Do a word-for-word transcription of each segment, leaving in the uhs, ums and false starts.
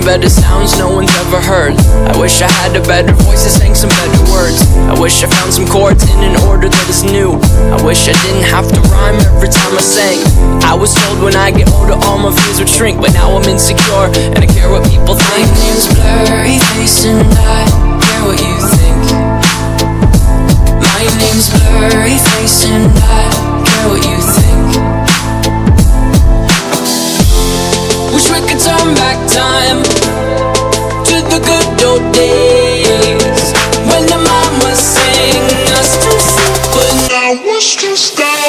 better sounds no one's ever heard. I wish I had a better voice that sang some better words. I wish I found some chords in an order that is new. I wish I didn't have to rhyme every time I sang. I was told when I get older all my fears would shrink, but now I'm insecure and I care what people think. My name's Blurryface and I care what you think. My name's Blurryface and I care what you think. Wish we could turn back time to the good old days when the mama sang us to sleep, but now we're stressed out.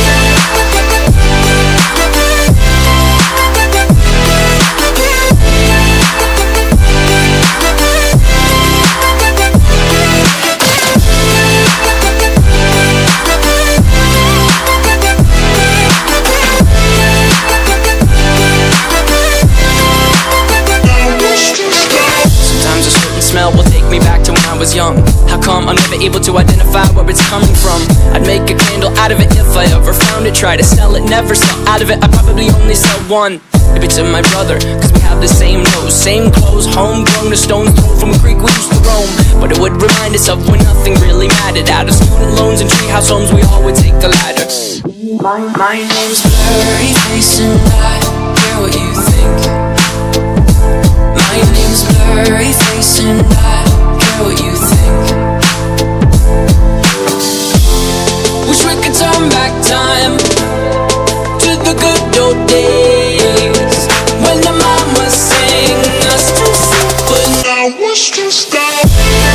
Will take me back to when I was young. How come I'm never able to identify where it's coming from? I'd make a candle out of it if I ever found it. Try to sell it, never sell out of it. I'd probably only sell one. Maybe to my brother, cause we have the same nose, same clothes, homegrown, a stone's throw from a creek we used to roam. But it would remind us of when nothing really mattered. Out of student loans and treehouse homes, we all would take a ladder. My, my name's Blurryface and I care what you think. My name's Blurryface and I care what you think. Wish we could turn back time to the good old days when the mama sang us to sleep, but now we're stressed out.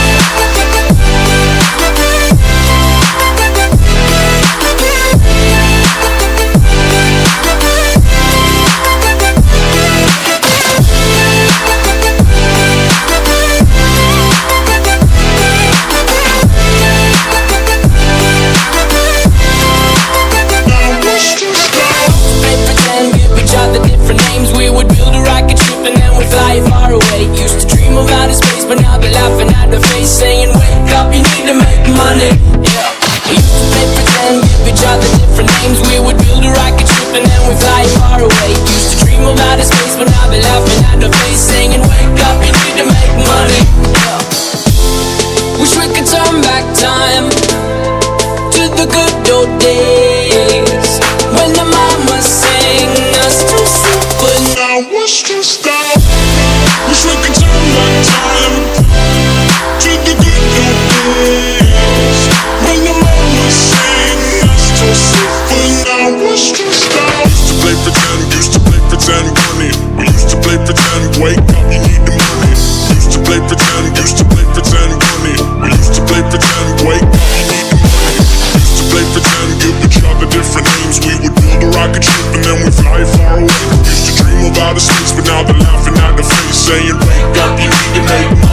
But now they're laughing at the face, saying, wake up, you need to make money. Yeah. We used to play pretend, give each other different names. We would build a rocket ship and then we fly far away. Used to dream of outer space, but now they're laughing at the face, saying, wake up, you need to make money. Yeah. Wish we could turn back time to the good old days when the mama sang us to sleep, but now we're stressed out. Wish we could turn back time to the good old days when the mama sang us to sleep, but now we're stressed out. Used to play pretend, used to play pretend, money. We used to play pretend, wake up, you need the money. Used to play pretend, used to play pretend, money. We used to play pretend, wake up, you need the money. Used to play pretend, give each other different names. We would build a rocket ship and then we fly far away. Used to dream of outer space, but now they're laughing at the face, saying, wake up, you need to make money.